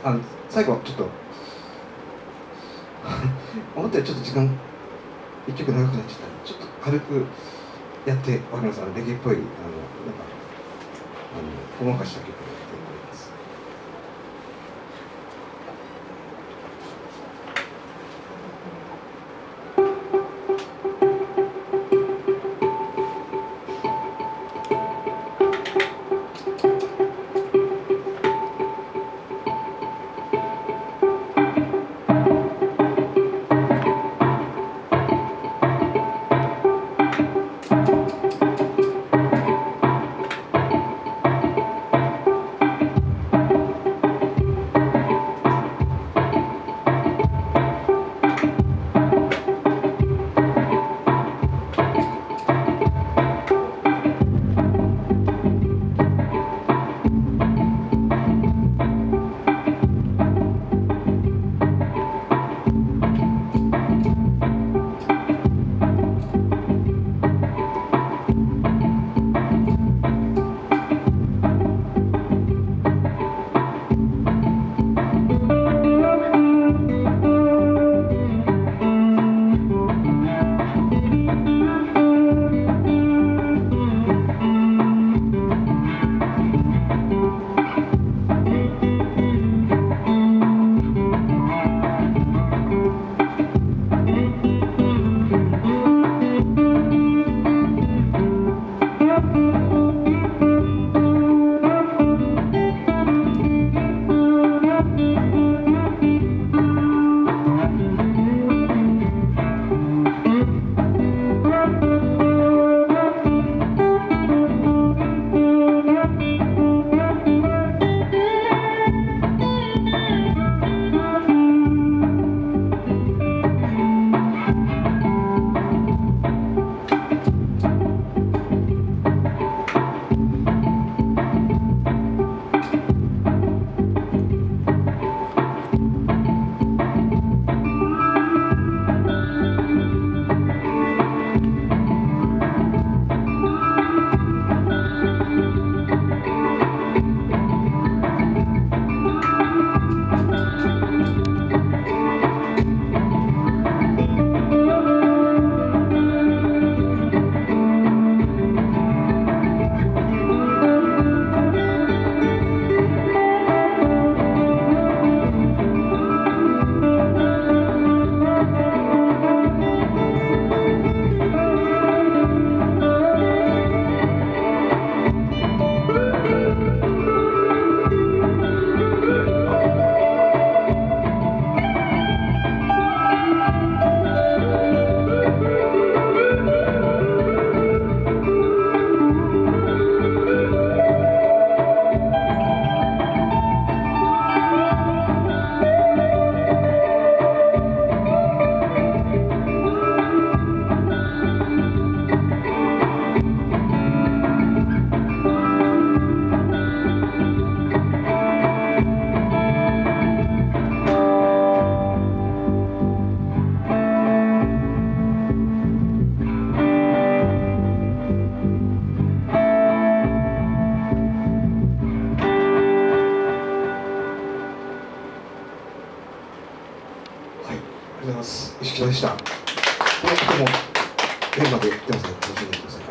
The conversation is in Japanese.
最後ちょっと思ったよりちょっと時間一曲長くなっちゃったんで、ちょっと軽くやってわかります。レゲエっぽいなんかほんわかした曲をやっております。イシキドでした。この曲もテーマで言ってますので楽しんでください。